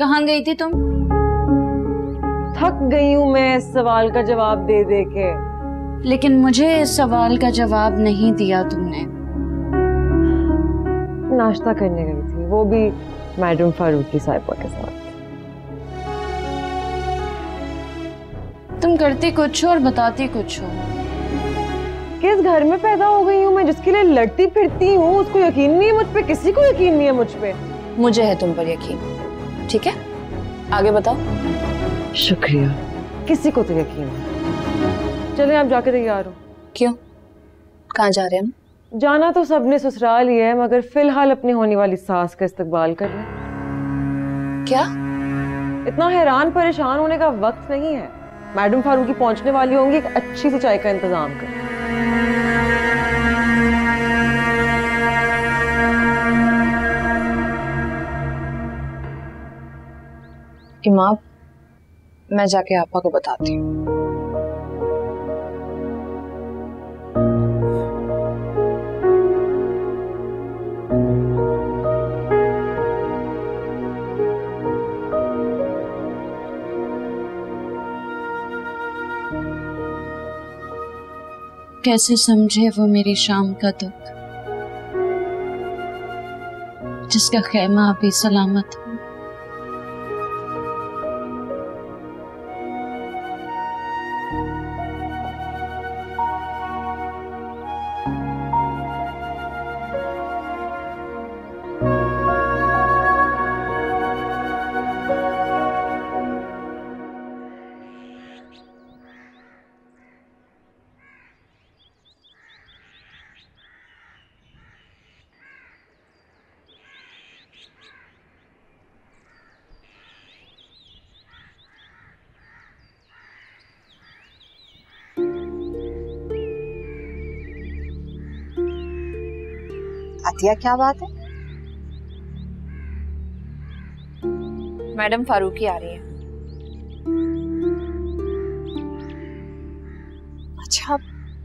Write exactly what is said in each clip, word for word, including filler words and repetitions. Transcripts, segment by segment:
कहाँ गई थी तुम? थक गई हूँ मैं इस सवाल का जवाब दे दे के। लेकिन मुझे इस सवाल का जवाब नहीं दिया तुमने। नाश्ता करने गई थी, वो भी मैडम फारूकी साहिबा के साथ। तुम करती कुछ हो और बताती कुछ हो। किस घर में पैदा हो गई हूँ मैं जिसके लिए लड़ती फिरती हूँ? उसको यकीन नहीं है मुझ पे, किसी को यकीन नहीं है मुझ पे। मुझे है तुम पर यकीन। ठीक है, आगे बताओ। शुक्रिया, किसी को तो यकीन है। चलें आप जाके तैयार हो। क्यों, कहाँ जा रहे हैं हम? जाना तो सबने ससुराल ही है, मगर फिलहाल अपनी होने वाली सास का इस्तकबाल कर लें। क्या? इतना हैरान परेशान होने का वक्त नहीं है। मैडम फारूकी पहुंचने वाली होंगी, एक अच्छी सी चाय का इंतजाम कर। इमाम, मैं जाके आपा को बताती हूँ। कैसे समझे वो मेरी शाम का दुख, जिसका खैमा अभी सलामत है। अतिया, क्या बात है? मैडम फारूकी आ रही है। अच्छा,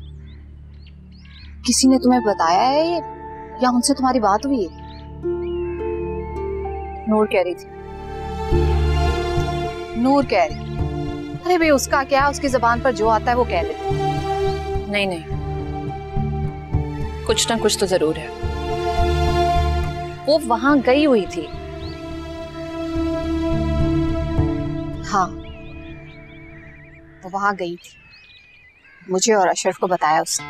किसी ने तुम्हें बताया है ये, या उनसे तुम्हारी बात हुई है? नूर कह रही थी। नूर कह रही? अरे भाई उसका क्या, उसकी जबान पर जो आता है वो कह देती। नहीं नहीं, कुछ ना कुछ तो जरूर है। वो वहां गई हुई थी। हाँ, वो वहां गई थी, मुझे और अशरफ को बताया उसने।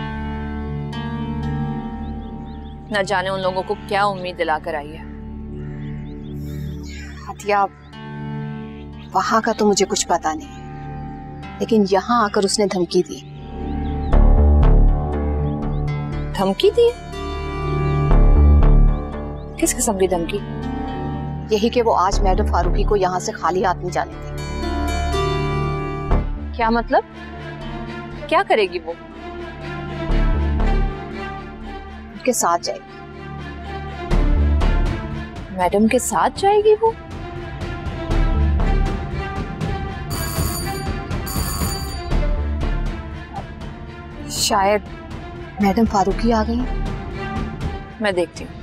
न जाने उन लोगों को क्या उम्मीद दिलाकर आई है। हतिया, वहां का तो मुझे कुछ पता नहीं, लेकिन यहाँ आकर उसने धमकी दी। धमकी दी? किस किस्म की धमकी? यही कि वो आज मैडम फारूकी को यहाँ से खाली हाथ नहीं जाने देगी। क्या मतलब? क्या करेगी वो? उनके साथ जाएगी। मैडम के साथ जाएगी वो? शायद मैडम फारूकी आ गई। मैं देखती हूँ।